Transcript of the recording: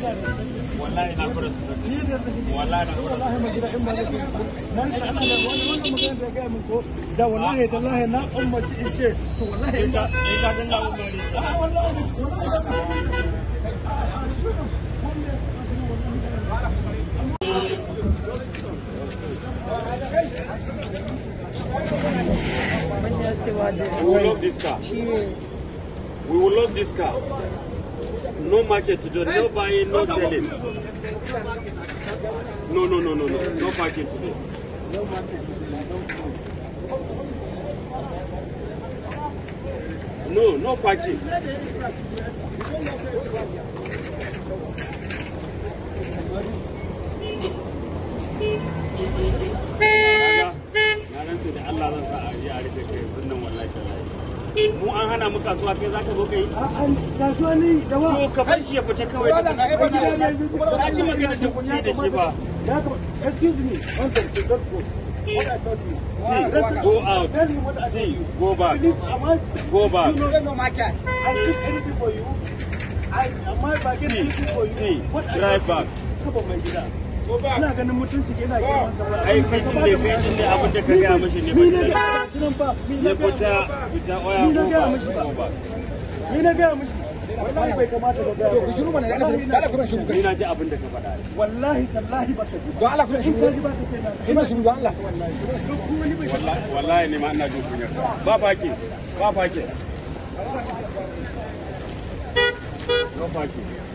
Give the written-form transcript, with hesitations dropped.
wallahi na fara wallahi ma gida in ba nan ana da wannan magana da ga mun ko da wallahi tallahi na ummaci in ce to wallahi ka dan lawo mari wallahi we will love this car. We will love this car. No market today, no buying, no selling. No parking today. No parking. Da Allah zan sa a yi a rufe kai wannan wallahi tallahi mu an hana mu kasuwa kai zaka zo kai kasuwa ni da wa to ka bar shi ya fita kawai da ba ji magana da kuci da shi ba excuse me on the don't go what I told you see go out see go back you don't know my cat I speak anything for you I am I back anything for you see drive back come on my gida ina ganin mutunci ina girman ka ai kai ne abin da ka ga mishi ne ba ne fita oya ba ni na ga mishi wallahi bai kamata ka ga to ku shiru mana Allah kuma shiru kai ina ji abin da ka faɗa wallahi tallahi baka ji don Allah kuma shiru kai ba ka kenan ina shiru don Allah wallahi ne ma ina jin kunya ba fake no fake